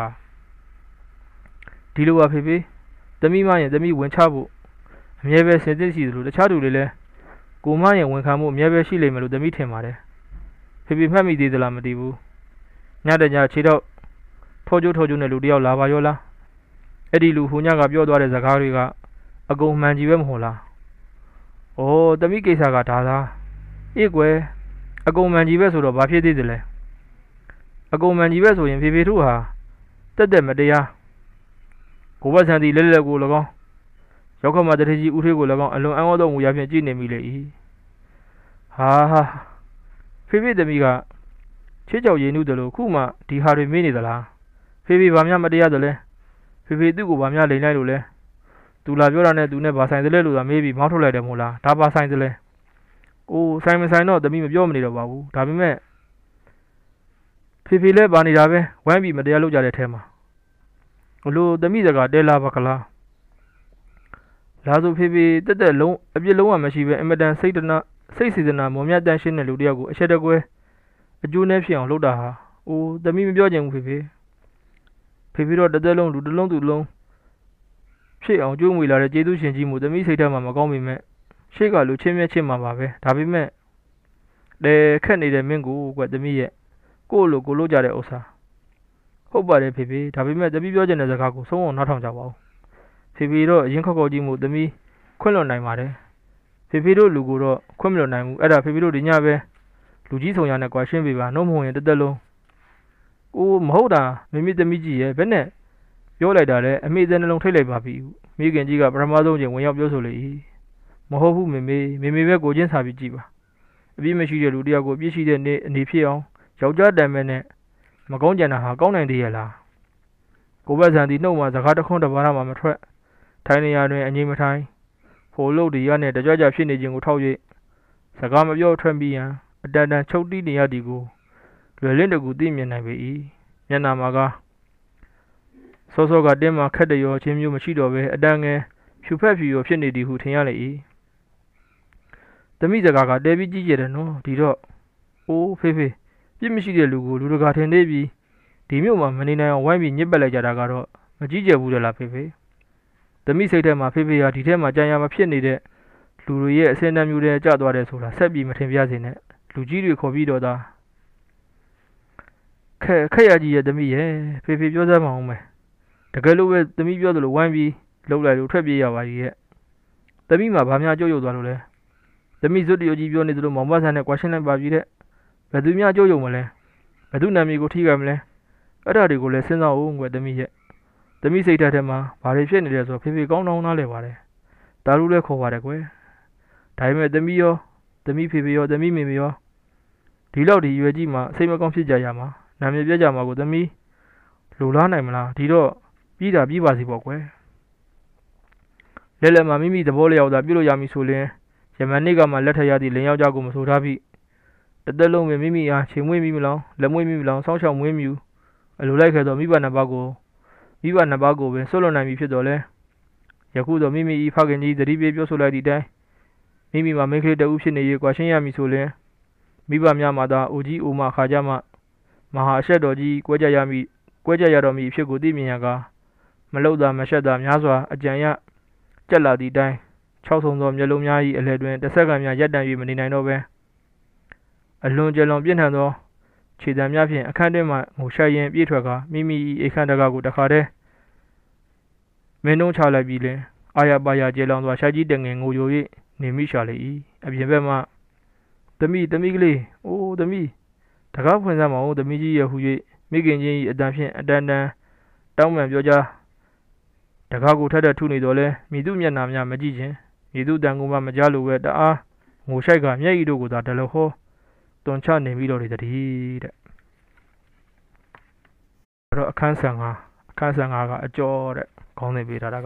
ဒီလိုပါဖေဖေသမီးမရင်သမီးဝင်ချဖို့အမြဲပဲစင်စစ်ရှိသလိုတခြားသူတွေလည်းကိုမရင်ဝန်ခံမှုအမြဲပဲရှိလိမ့်မယ်လို့သမီးထင်ပါတယ်ဖေဖေမှတ်မိသေးသလားမသိဘူးညတညခြေတော့ထောကျိုးထောကျိုးနဲ့လူတယောက်လာပါရောလားအဲ့ဒီလူဟိုညကပြောသွားတဲ့စကားတွေကအကုန်မှန်ကြီးပဲမဟုတ်လားဩသမီးကိစ္စကဒါလားအေးကွယ်အကုန်မှန်ကြီးပဲဆိုတော့ဘာဖြစ်သေးသလဲအကုန်မှန်ကြီးပဲဆိုရင်ဖေဖေတို့ဟာတက်တက်မတရားကိုဘဆန်တီလဲလဲကို၎င်းရောက်ခမတထေကြီးဦးထေးကို၎င်းအလွန်အံ့ဩသောမူရာဖြင့်ကြည့်နေမိလေ၏ဟာဟာဖေဖေသမီးကချစ်ကြောက်ရည်နုတယ်လို့ခုမှဒီဟာတွေမေးနေသလားဖေဖေဘာများမတရားသလဲဖေဖေသူ့ကိုဘာများလိန်လိုက်လို့လဲသူလာပြောတာနဲ့သူနဲ့ဘာဆိုင်သလဲလို့သာမေးပြီးမောင်းထုတ်လိုက်တယ်မို့လားဒါဘာဆိုင်သလဲအိုးဆိုင်မဆိုင်တော့သမီးမပြောမနေတော့ပါဘူးဒါပေမဲ့ဖေဖေလည်းပါနေတာပဲဝိုင်းပြီးမတရားလုပ်ကြတဲ့ထဲမှာဘလို့သမီးစကားတဲလာပါကလားလာဆိုဖေဖေတက်တက်လုံးအပြစ်လုံးဝမရှိပဲအမတန်စိတ်တနာစိတ်စေတနာမော်မြတ်တန်းရှင်းတဲ့လူတယောက်ကိုအချက်တကွဲအကျိုးနဲ့ဖြစ်အောင်လုပ်တာဟာအိုးသမီးမပြောချင်ဘူးဖေဖေဖေဖေတော့တသက်လုံးလူတစ်လုံးသူလုံးဖြစ်အောင်ကြိုးမွေလာတဲ့ကျေးဇူးရှင်ကြီးမှုသမီးစိတ်ထဲမှာမကောင်းပေမဲ့ရှေ့ကလူချင်းမြတ်ချင်းမှာပါပဲဒါပေမဲ့တဲခက်နေတဲ့မင်းကိုကွသမီးရဲ့ကိုလိုကိုလို့ကြတဲ့ဥစ္စာဟုတ်ပါတယ်ဖေဖေဒါပေမဲ့သမီးပြောချင်တဲ့စကားကိုဆုံးအောင်နားထောင်ကြပါဦးဖေဖေတော့အရင်ခောက်ခောက်ကြီးမှုသမီးခွင့်လွှတ်နိုင်ပါတယ်ဖေဖေတို့လူကိုတော့ခွင့်မလွှတ်နိုင်ဘူးအဲ့ဒါဖေဖေတို့ဒီညပဲလူကြီးဆောင်ရနဲ့ကွာရှင်းပေးပါနှုတ်မဟုတ်ရင်တစ်သက်လုံးအိုးမဟုတ်တာမိမိသမီးကြီးရဲ့ဘယ်နဲ့ပြောလိုက်တာလဲအမေစနှလုံးထိတ်လိုက်ပါပြီမိခင်ကြီးကပထမဆုံးချိန်ဝင်ရောက်ပြောဆိုလေ၏မဟုတ်ဘူးမေမေမေမေပဲကိုချင်းစာပြီးကြည့်ပါအပြစ်မရှိတဲ့လူတယောက်ကိုအပြစ်ရှိတဲ့နေအနေဖြစ်အောင်ယောက်ျားတံမဲ့နဲ့မကောင်းကြံတာဟာကောင်းနိုင်သေးရဲ့လားကိုဘက်ဆန်ဒီနှုတ်မှာစကားတစ်ခွန်းတစ်ပါးမှမထွက်ထိုင်နေရတွင်အငြိမ်မထိုင်ဖိုလို့ဒီရနဲ့တကြွကြဖြစ်နေခြင်းကိုထောက်၍စကားမပြောထွက်ပြီးရန်အတန်တန်ချုပ်တီးနေရသည်ကိုလွယ်လင်းတကူသိမြင်နိုင်ပေ၏မျက်နာမှာကစောစောကတင်းမှာခက်တရောချင်းမျိုးမရှိတော့ပဲအတန်ငယ်ဖြူဖက်ဖြူရောဖြစ်နေသည်ဟုထင်ရလေ၏သမီးစကားကတဲပြီးကြည့်ကြတယ်နော်ဒီတော့အိုးဖေးဖေးပြစ်မရှိတဲ့လူကိုလူတကာထင်သေးပြီးဒီမြို့မှာမနေနိုင်အောင်ဝိုင်းပြီးညစ်ပတ်လိုက်ကြတာကတော့မကြည့်ကြဘူးလားဖေးဖေးသမီးစိတ်ထဲမှာဖေးဖေးဟာဒီထဲမှာကြံရမဖြစ်နေတဲ့လူတွေရဲ့အစင်းတမ်းမျိုးတွေကျသွားတယ်ဆိုတာဆက်ပြီးမထင်ပြစေနဲ့လူကြီးတွေခေါ်ပြီးတော့သာခက်ခက်ရကြီးရဲ့သမီးရဲ့ဖေးဖေးပြောစမ်းမအောင်မယ်တကယ်လို့ပဲသမီးပြောသလိုဝိုင်းပြီးလှုပ်လိုက်လို့ထွက်ပြေးရပါရဲ့သမီးမှာဘာများကြိုးရုပ်သွားလို့လဲသမီးစွတ်တရကြီးပြောနေသလိုမောင်မဆန်နဲ့ကွာရှင်းလိုက်ပါပြီတဲ့ဘယ်သူများကြိုးရုံမလဲဘယ်သူနာမည်ကိုထိခိုက်မလဲအဲ့ဒါတွေကိုလည်းစဉ်းစားအောင်ကွယ်သမီးရဲ့သမီးစိတ်ဓာတ်ထဲမှာဘာတွေဖြစ်နေလဲဆိုတော့ဖေဖေကောင်းကောင်းနားလည်ပါတယ်ဒါလူလည်းခေါ်ပါတယ်ကွယ်ဒါပေမဲ့သမီးရောသမီးဖေဖေရောသမီးမေမေရောဒီလောက်ဒီရွယ်ကြီးမှာစိတ်မကောင်းဖြစ်ကြရမှာနာမည်ပြကြမှာကိုသမီးလူလားနိုင်မလားဒီတော့ပြီးတာပြီးပါစီပေါ့ကွယ်လဲလဲမှာမိမိသဘောလျောက်သာပြုလို့ရမည်ဆိုရင်ယမန်နေ့ကမှလက်ထရသည့်လင်ယောက်ျားကိုမဆိုထားပြီးတသက်လုံးပဲမိမိအားချိန်မွေးမိမလောင်လက်မွေးမိမလောင်စောင်းချောင်းမွေးမြူအလိုလိုက်ခဲ့သောမိဘနှစ်ပါးကိုမိဘနှစ်ပါးကိုပင်ဆွတ်လွတ်နိုင်ပြီဖြစ်တော်လဲယခုတော့မိမိဤဖခင်ကြီးသတိပေးပြောဆိုလိုက်သည့်တိုင်မိမိမှာမိန်းကလေးတဦးဖြစ်နေ၍ကွာရှင်းရမည်ဆိုရင်မိဘများမှသာအိုကြီးအိုမခါကြမှမဟာအဆက်တော်ကြီးကွဲကြရမည်ကွဲကြရတော်မူအဖြစ်ကိုသိမြင်ရကာမလုသာမရှက်သာများစွာအကြံရကြက်လာသည့်တိုင်၆ဆုံသောမျက်လုံးများ၏အလယ်တွင်တစ်ဆက်ကများရပ်တန့်၍မနေနိုင်တော့ပဲအလွန်ကြလွန်ပြင်းထန်သောခြေတံများဖြင့်အခန်းထဲမှငိုရှိုက်ရင်ပြေးထွက်ကမိမိ၏အခန်းတကားကိုတခါတည်းမင်းနှုံးချလိုက်ပြီးလင်အာရပါရကျေလောင်စွာရှိုက်ကြီးတငယ်ငိုယို၍နေမိရှာလေ၏အပြင်ဘက်မှသမီးသမီးကလေးအိုးသမီးတကားဖွင့်စမ်းမအောင်သမီးကြီးရဟူ၍မိခင်ချင်း၏အတန်ဖြင့်အတန်တန်တောင်းပန်ပြောကြားတကားကိုထက်ထက်ထုနေတော့လဲမိသူမျက်နှာများမကြည့်ခြင်းမိသူတန်ကုန်မှမကြားလိုပဲတအားငိုရှိုက်ကမျက်ရည်တို့ကိုသာတလဟောတွန်ချနေပြီးတော့လေတည်းတဲ့အဲ့တော့အခန်းဆန်ကအခန်းဆန်ကအကျော်တဲ့ခေါင်းစဉ်ပေးထားတာက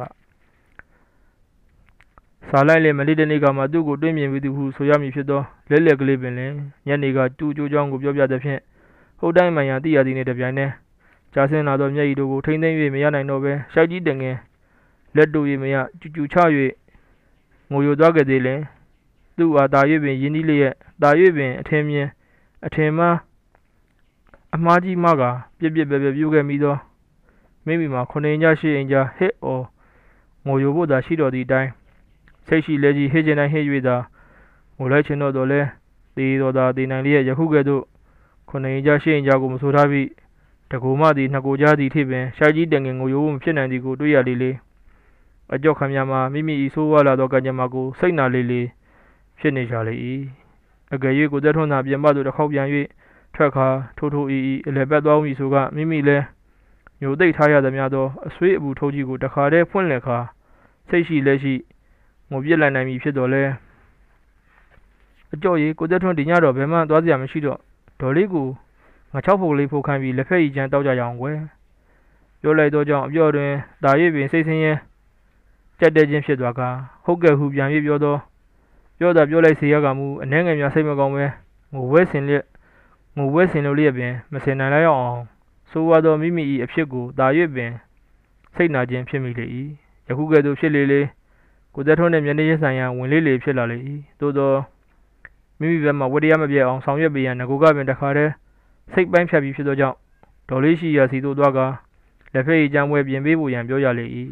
စားလိုက်လေမလေးတနေ့ကမှသူ့ကိုတွေ့မြင်ပြီးသူဟုဆိုရမည်ဖြစ်သောလက်လက်ကလေးပင်လင်ညနေကတူကျိုးချောင်းကိုပြောပြတဲ့ဖြင့်ဟုတ်တိုင်းမှန်ရန်သိရသည်နှင့်တပြိုင်တည်းကြာဆင်းလာသောမျက်ရည်တို့ကိုထိမ့်သိမ့်၍မရနိုင်တော့ပဲရှိုက်ကြီးတငယ်လက်တို့၍မရကျူကျူချ၍ငိုယိုသွားခဲ့သေးလင်သူ့အားတာ၍ပင်ရင်းနှီးလျက်တာ၍ပင်အထင်းမြင်အထင်မှားအမှားကြီးမှကပြစ်ပြစ်ပဲပဲပြုခဲ့မိသောမိမိမှာခုနှစ်အင်ဂျာရှစ်အင်ဂျာဟစ်အော်ငိုယိုဖို့သာရှိတော်သည့်အတိုင်းစိတ်ရှိလဲကြီးဟစ်ခြင်းတိုင်းဟစ်၍သာငိုလိုက်ခြင်းတော့တော်လဲသေတော်သာသေနိုင်လျက်ယခုကဲ့သို့ခုနှစ်အင်ဂျာရှစ်အင်ဂျာကိုမဆိုထားပြီးတကူမသည်နှစ်ကိုကြားသည်ထိပင်ရှိုက်ကြီးတန်ငင်ငိုယိုဖို့မဖြစ်နိုင်သည်ကိုတွေ့ရလေလေအကြော့ခံများမှာမိမိ၏ဆိုးဝါးလာသောကံကြမ္မာကိုစိတ်နာလေလေဖြစ်နေကြလေ၏အကယ်၍ကိုသက်ထွန်းသာပြင်ပသို့တစ်ခေါက်ပြန်၍ထွက်ခါထိုးထိုးအီအီအလဲပတ်သွားမည်ဆိုကမိမိလည်းညိုသိပ်ထားရသည်များသောအဆွေးအပူထုတ်ကြီးကိုတခါတည်းဖွင့်လည်ခါစိတ်ရှိလက်ရှိငိုပြစ်လိုက်နိုင်မည်ဖြစ်တော်လဲအကြော့ရီကိုသက်ထွန်းဒီညတော့ဘယ်မှသွားစရာမရှိတော့ဒေါ်လေးကိုငါချောက်ဖို့လေးဖို့ခိုင်းပြီးလက်ဖက်ရည်ချမ်းတောက်ကြရအောင်ကွယ်ပြောလိုက်သောကြောင့်အပြော့တွင်ဒါ၍ပင်စိတ်ဆင်းရဲကြက်တဲခြင်းဖြစ်သွားကဟုတ်ကဲ့ဟုပြန်၍ပြောသောပြောတာပြောလိုက်စေရကမူအနှဲငယ်များစိတ်မကောင်းပဲငိုဝဲဆင်လျက်ငိုဝဲဆင်လို့လျက်ပင်မစင်နိုင်လိုက်အောင်ဆိုးဝါးသောမိမိ၏အဖြစ်ကိုဒါ၍ပင်စိတ်နာခြင်းဖြစ်မိလေ၏ယခုကဲ့သို့ဖြစ်လေလေကိုသက်ထွန်းနှင့်မျက်နှာရဆိုင်ရန်ဝင်လေးလေဖြစ်လာလေ၏သို့သောမိမိဘက်မှဝတ္တရားမပြတ်အောင်ဆောင်ရွက်ပေးရန်ငကိုကပင်တခါတည်းစိတ်ပိုင်းဖြတ်ပြီးဖြစ်သောကြောင့်ဒေါ်လေးရှိရာစီသို့သွားကလက်ဖက်ရည်ကြမ်းပွဲပြင်ပေးဖို့ရန်ပြောရလေ၏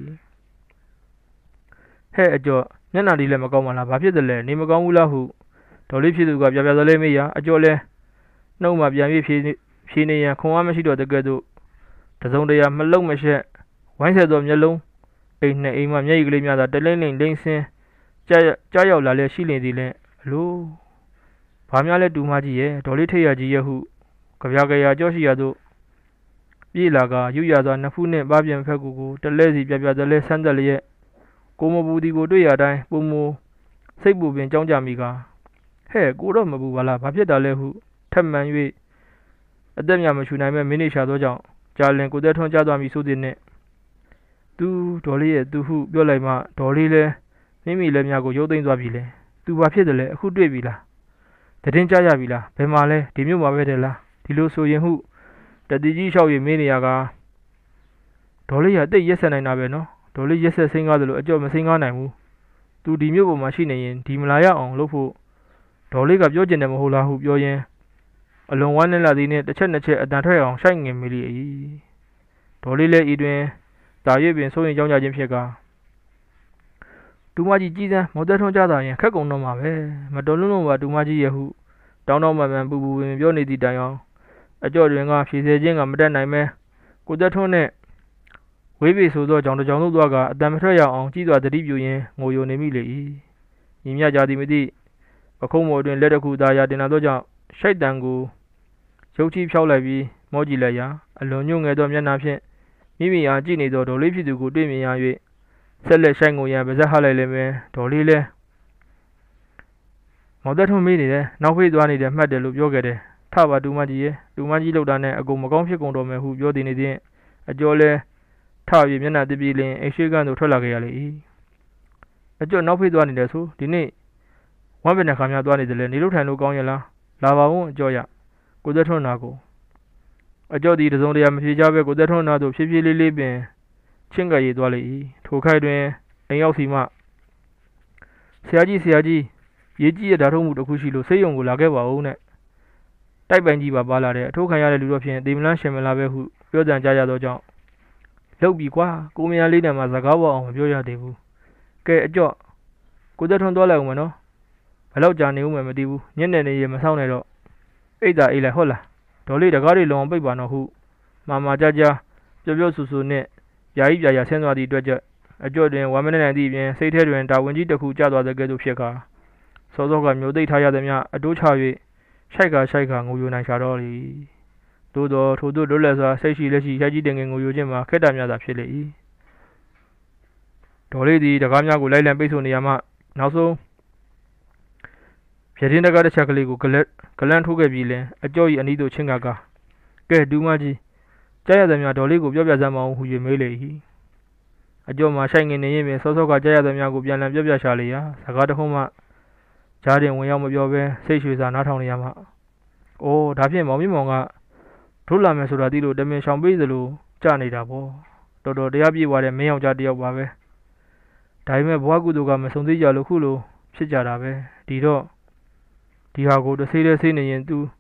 ဟဲ့အကျော်မျက်နှာလေးလည်းမကောင်းပါလားဘာဖြစ်တယ်လဲနေမကောင်းဘူးလားဟုဒေါ်လေးဖြစ်သူကပြပြသလဲမေးရာအကျော်လဲနှုတ်မှပြန်၍ဖြေဖြေနေရန်ခွန်အားမရှိတော့တကယ်တော့တစုံတရာမလုံမရှက်ဝိုင်းဆက်သောမျက်လုံးအိမ်နဲ့အိမ်မှမျက်ရည်ကလေးများသာတလိမ့်လိမ့်လိမ့်စင်းကြားကြားရောက်လာလျက်ရှိနေသည်လဲအလိုဘာများလဲတူမကြီးရဲ့ဒေါ်လေးထိတ်ရကြီးရဲ့ဟုကြပြကြရာကြောရှိရာသို့ပြေးလာကယူရစွာနှစ်ဖူးနှင့်ပါပြန်ဖက်ကူကိုတလဲစီပြပြသလဲဆန်းသက်လျက်ကိုမပူဒီကိုတွေ့ရတိုင်းပုံမစိတ်ပူပင်ကြောင်းကြမိကဟဲ့ကိုတော့မပူပါလားဘာဖြစ်တာလဲဟုထပ်မံ၍အသက်များမချူနိုင်မဲ့မိနစ်ရှာသောကြောင့်ကြာလင်ကိုသက်ထွန်းကြားသွားမည်ဆိုသည်နှင့်သူဒေါ်လေးရဲ့သူဟုပြောလိုက်မှဒေါ်လေးလည်းမိမိလည်းများကိုရုပ်သိမ်းသွားပြီလေသူဘာဖြစ်တယ်လဲအခုတွေ့ပြီလားတည်င်းကြားရပြီလားဘယ်မှာလဲဒီမြို့မှာပဲတယ်လားဒီလိုဆိုရင်ဟုတတိကြီးလျှောက်၍မေးနေရကဒေါ်လေးရတိတ်ရက်ဆက်နိုင်တာပဲနော်ဒေါ်လေးရက်ဆက်စိမ့်ကားသလိုအကြော့မစိမ့်ကားနိုင်ဘူးသူဒီမြို့ပေါ်မှာရှိနေရင်ဒီမလာရအောင်လုပ်ဖို့ဒေါ်လေးကပြောကျင်တယ်မဟုတ်လားဟုပြောရင်အလွန်ဝမ်းနည်းလာသည်နှင့်တစ်ချက်နှစ်ချက်အတန်ထွက်အောင်ရှိုက်ငင်မိလေ၏ဒေါ်လေးလည်းဤတွင်ဒါ၍ပင်စိုးရင်ကြောင်းကြခြင်းဖြစ်ကတူမကြီးကြီးစမ်းမော်သက်ထွန်းကြတာရင်ခက်ကုန်တော့မှာပဲမတော်လွန်းလို့ပါတူမကြီးရဲ့ဟုတောင်းတောင်းမှန်မှန်ပူပူပင်ပြောနေသည့်တိုင်အောင်အကြော့တွင်ကဖြေစေခြင်းကမတတ်နိုင်မဲကိုသက်ထွန်းနှင့်ဝေးပေဆိုသောကြောင်တကြောင်တို့သွားကအတန်မထွက်ရအောင်ကြီးစွာတတိပြုရင်းငိုယိုနေမိလေ၏ညီမြကြသည်မသိပခုံးမော်တွင်လက်တစ်ခုသာရတင်လာသောကြောင့်ရှိုက်တန်ကိုရုပ်ချီဖြောက်လိုက်ပြီးမောကြည့်လိုက်ရာအလွန်ညှို့ငယ်သောမျက်နှာဖြင့်မိမိအားကြည့်နေသောဒေါ်လေးဖြစ်သူကိုတွေ့မြင်ရ၍ဆက်လက်ရှိုက်ငိုရန်ပါးစပ်ဟလိုက်လည်းပဲဒေါ်လေးလည်းမော်သက်ထွန်းမေးနေတယ်နောက်ဖေးသွားနေတယ်မှတ်တယ်လို့ပြောခဲ့တယ်ထပါတူမကြီးရဲ့တူမကြီးလောက်တာနဲ့အကုန်မကောင်းဖြစ်ကုန်တော်မယ်ဟုပြောသည်နေသည်အကျော်လဲထပြီးမျက်နှာတပြည့်လင်အိရှိကန်သို့ထွက်လာခဲ့ရလေ၏အကျော်နောက်ဖေးသွားနေတယ်ဆိုဒီနေ့ဝမ်းပင်နှခါများသွားနေတယ်လေနေလို့ထိုင်လို့ကောင်းရလားလာပါဦးအကျော်ရကိုသက်ထွန်းနာကိုအကျော်သည်တစုံတရာမဖြေကြပဲကိုသက်ထွန်းနာသို့ဖြည်းဖြည်းလေးလေးပင်ချင်းကရည်သွားလေ၏ထိုခိုက်တွင်အိမ်ရောက်စီမှဆရာကြီးဆရာကြီးရေးကြီးရဓာတ်ထုံးမှုတစ်ခုရှိလို့စိတ်ယုံကိုလာခဲ့ပါဦးနဲ့တိုက်ပိုင်ကြီးပါပါလာတဲ့အထိုးခံရတဲ့လူတော့ဖြင့်ဒေမလန်းရှင်မလာပဲဟုပြောကြံကြရသောကြောင့်လှုပ်ပြီကွာကိုမရလေးနဲ့မှစကားပေါ်အောင်မပြောရသေးဘူးကဲအကျော့ကိုသက်ထွန်းသွားလိုက်ဦးမယ်နော်ဘယ်တော့ကြာနေဦးမယ်မသိဘူးညနေနေရမဆောင်နဲ့တော့အိတ်သာအိတ်လိုက်ဟုတ်လားဒေါ်လေးတကားတွေလုံအောင်ပိတ်ပါနော်ဟုမာမာကြကြပြောပြောဆူဆူနဲ့ယာယီပြာယာဆင်းသွားသည့်အတွက်ကြောင့်အကျော့တွင်ဝမ်းမနေနိုင်သည့်ပြင်စိတ်ထဲတွင်တာဝန်ကြီးတစ်ခုကျသွားတဲ့ကဲ့သို့ဖြစ်ကာစောစောကမျိုးသိပ်ထားရသည်များအတိုးချ၍ရှိုက်ကရှိုက်ကငိုယိုနိုင်ရှာတော့လေသို့သောထို့သို့လွတ်လပ်စွာစိတ်ရှိလက်ရှိရိုက်ကြီးတင်ငင်ငိုယိုခြင်းမှာခက်တာများသာဖြစ်လေ၏ဒေါ်လေးသည်တကားများကိုလိုက်လံပိတ်ဆို့နေရမှနောက်ဆုံးပြတင်းတကားတစ်ချက်ကလေးကိုဂလက်ဂလန်းထိုးခဲ့ပြီးလင်အကျော့၏အနီးသို့ချင်းကကကဲဒူးမကြီးကြားရသည်များဒေါ်လေးကိုပြောပြစမ်းမအောင်ဟူ၍မေးလေ၏အကျော်မှာရှိုက်ငင်နေရင်ပင်စောစောကကြားရသည်များကိုပြန်လည်ပြောပြရှာလေရာစကားတစ်ခုမှကြားတင်ဝင်ရောက်မပြောဘဲစိတ်ရွှေစာနားထောင်နေရမှာ။အိုးဒါဖြင့်မောင်မြင့်မောင်ကထိုးလာမယ်ဆိုတာသိလို့တမင်ရှောင်ပေးသလိုကြာနေတာပေါ့။တော်တော်တရားပြေသွားတဲ့မင်းယောက်ျားတစ်ယောက်ပါပဲ။ဒါပေမဲ့ဘဝကုသိုလ်ကမဆုံးသေးကြလို့ခုလိုဖြစ်ကြတာပဲ။ဒီတော့ဒီဟာကိုတစ်ဆေးတစ်ဆေးနေရင် तू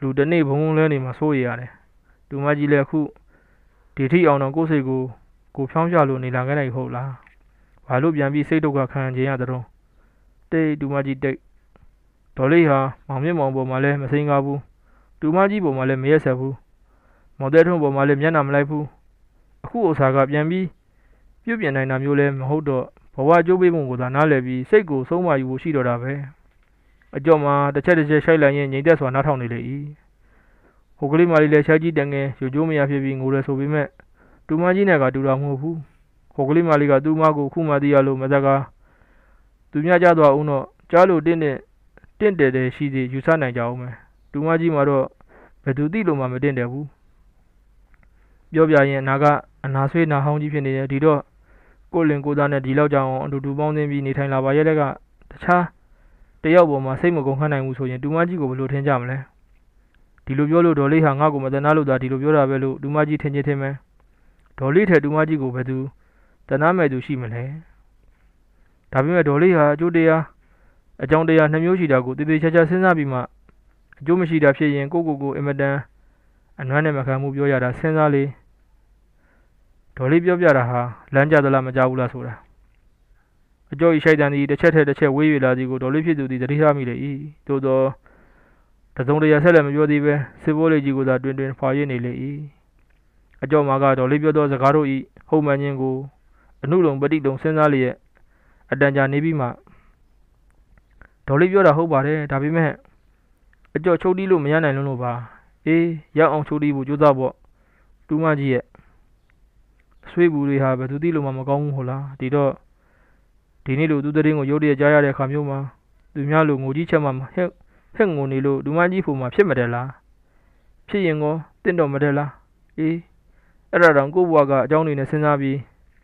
လူတစ်နေ့ဘုံဘုံလဲနေမှာစိုးရရတယ်တူမကြီးလည်းအခုဒီထိအောင်တော့ကိုယ်စိတ်ကိုကိုဖြောင်းပြလို့နေလာခဲ့နိုင်ဟုတ်လားဘာလို့ပြန်ပြီးစိတ်ဒုက္ခခံခြင်းရတဲ့တိတ်တူမကြီးတိတ်ဒေါ်လေးဟာမောင်မြင့်မောင်ပေါ်မှာလည်းမစိမ်းကားဘူးတူမကြီးပေါ်မှာလည်းမရက်ဆက်ဘူးမော်တဲထုံးပေါ်မှာလည်းမျက်နှာမလိုက်ဘူးအခုဥစ္စာကပြန်ပြီးပြုတ်ပြင်နိုင်တာမျိုးလည်းမဟုတ်တော့ဘဝကြိုးပေးပုံကိုသာနားလည်ပြီးစိတ်ကိုဆုံးမယူဖို့ရှိတော့တာပဲအကြောမှာတစ်ချက်တစ်ချက်ရှိုက်လိုက်ရင်ငြိမ်သက်စွာနားထောင်နေလေ၏ဟိုကလေးမလေးလည်းရှားကြီးတန်ငယ်ရိုးကြိုးမရဖြစ်ပြီးငိုရဲဆိုပေမဲ့တူမကြီးနဲ့ကတူတာမဟုတ်ဘူးဟိုကလေးမလေးကသူ့မကိုခုမှသိရလို့မသက်ကားသူများကြသွားအောင်တော့ကြားလို့တင်းတင်းတင့်တယ်တယ်ရှိသေးယူဆနိုင်ကြအောင်မယ်တူမကြီးမှာတော့ဘယ်သူသိလို့မှမတင့်တယ်ဘူးပြောပြရင်အနာကအနာဆွေးနာဟောင်းကြီးဖြစ်နေတယ်ဒီတော့ကိုလင်ကိုသားနဲ့ဒီလောက်ကြောင်အတူတူပေါင်းသင်းပြီးနေထိုင်လာပါရဲ့လက်ကတခြားတယောက်ပေါ်မှာစိတ်မကုန်ခန့်နိုင်ဘူးဆိုရင်တူမကြီးကိုဘယ်လိုထင်ကြမလဲဒီလိုပြောလို့ဒေါ်လေးဟာငါ့ကိုမတနာလို့သာဒီလိုပြောတာပဲလို့တူမကြီးထင်ချင်းထင်မယ်ဒေါ်လေးထဲတူမကြီးကိုဘယ်သူတနာမဲ့သူရှိမလဲဒါပေမဲ့ဒေါ်လေးဟာအကျိုးတရားအကြောင်းတရားနှမျိုးရှိတာကိုတည်တည်ချာချာစဉ်းစားပြီးမှအကျိုးမရှိတာဖြစ်ရင်ကိုကိုကိုအင်မတန်အနွမ်းနဲ့မခံမှုပြောရတာစဉ်းစားလေဒေါ်လေးပြောပြတာဟာလမ်းကြသလားမကြဘူးလားဆိုတာအကျော်ဤရှိုက်တန်သည်တစ်ချက်ထက်တစ်ချက်ဝေးရလာသည်ကိုဒေါ်လေးဖြစ်သူသည်သတိထားမိလေ၏သို့သောတစုံတရာဆက်လက်မပြောသေးပဲစစ်ဘိုးလေးကြီးကိုသာတွင်တွင်ဖွာရနေလေ၏အကျော်မှာကဒေါ်လေးပြောသောစကားတို့၏ဟုတ်မှန်ခြင်းကိုအနုလုံပဋိလုံစဉ်းစားလျက်အတန်ကြာနေပြီးမှဒေါ်လေးပြောတာဟုတ်ပါတယ်ဒါပေမဲ့အကျော်ချုပ်တီးလို့မရနိုင်လို့ပါအေးရောက်အောင်ချုပ်တီးဖို့ကြိုးစားပေါ့တူမကြီးရဲ့ဆွေးဘူးတွေဟာဘယ်သူသိလို့မှမကောင်းဘူးဟုတ်လားဒီတော့ဒီနေ့လိုသူသတင်းကိုရုတ်တရက်ကြားရတဲ့အခါမျိုးမှာသူများလိုငိုကြီးချက်မှဟဲ့ဟဲ့ငိုနေလို့ဒူမကြီးဖို့မှာဖြစ်မတယ်လားဖြစ်ရင်ကောတင့်တော်မတယ်လားအေးအဲ့ဒါတောင်ကို့ဘွားကအကြောင်းတွေနဲ့စဉ်းစားပြီး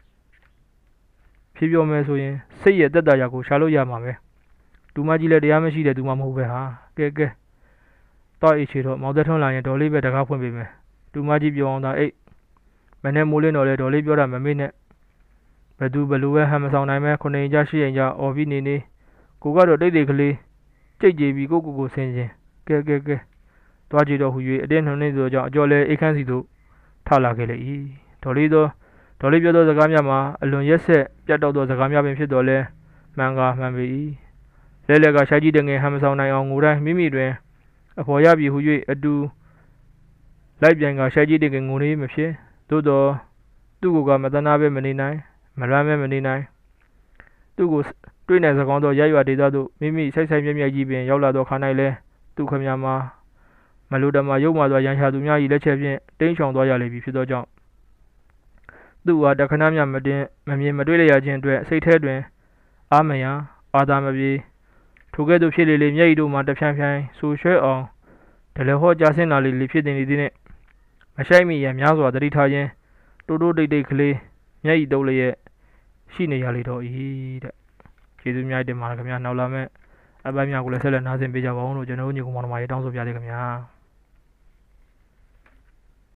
ဖြေပြောမယ်ဆိုရင်စိတ်ရဲ့တက်တာရာကိုရှာလို့ရမှာပဲဒူမကြီးလည်းတရားမရှိတဲ့သူမှမဟုတ်ပဲဟာကဲကဲတော့အေးချေတော့မောင်သက်ထွန်းလာရင်ဒေါ်လေးပဲတကားဖွင့်ပေးမယ်ဒူမကြီးပြောအောင်သာအိတ်မနေ့မိုးလင်းတော့လေဒေါ်လေးပြောတာမမေ့နဲ့ဘယ်သူဘလူပဲဟမ်မဆောင်နိုင်မဲခုနှစ်ရင်ကြရှစ်ရင်ကြအော်ပြီးနေနေကိုကတော့တိတ်တိတ်ကလေးကြိတ်ကြည်ပြီးကိုကိုကိုဆင်းခြင်းကဲကဲကဲတွားကြည့်တော့ဟူ၍အတင်းနှုံနေသောကြောင့်အကျော်လဲအိတ်ခမ်းစီသို့ထလာခဲ့လေ၏ဒေါ်လေးသောဒေါ်လေးပြောသောစကားများမှာအလွန်ရက်ဆက်ပြတ်တော့သောစကားများပင်ဖြစ်တော်လဲမှန်ကားမှန်ပေ၏လဲလက်ကရှိုက်ကြီးတငယ်ဟမ်မဆောင်နိုင်အောင်ငိုတိုင်းမိမိတွင်အဖော်ရပြီဟူ၍အတူလိုက်ပြန်ကရှိုက်ကြီးတငယ်ငိုနေမဖြစ်သို့တော့သူ့ကိုကမတနာပဲမနေနိုင်မလွမ်းမဲမနေနိုင်သူ့ကိုတွေ့နေစကောင်းသောရရွာဒေသသို့မိမိဆိုင်ဆိုင်မြဲမြဲကြီးပင်ရောက်လာသောခါ၌လဲသူခမများမှာမလူတမရုပ်မာသောရန်ရှာသူများ၏လက်ချက်ဖြင့်တိမ်းရှောင်သွားရလေပြီဖြစ်သောကြောင့်သူ့ဟာတခဏမျှမတင်မမြင်မတွေ့ရခြင်းအတွက်စိတ်ထဲတွင်အာမယံအာသာမပြေထိုကဲ့သို့ဖြစ်လေလေမျက်ရည်တို့မှတဖြန်းဖြန်းဆူရွှဲအောင်ဒလဟောကြားဆင်းလာလေလေဖြစ်တင်နေသည်နှင့်မဆိုင်မီရန်များစွာတတိထားခြင်းတိုးတိုးတိတ်တိတ်ကလေးမျက်ရည်တုပ်လျက်ရှိနေရလေတော့၏တဲ့ကျေးဇူးများတင်ပါတယ်ခင်ဗျာနောက်လာမဲ့အပိုင်းများကိုလည်းဆက်လက်နားဆင်ပေးကြပါဦးလို့ကျွန်တော်တို့ညီကောင်မောင်နှမတွေတောင်းဆိုပြသေးခင်ဗျာ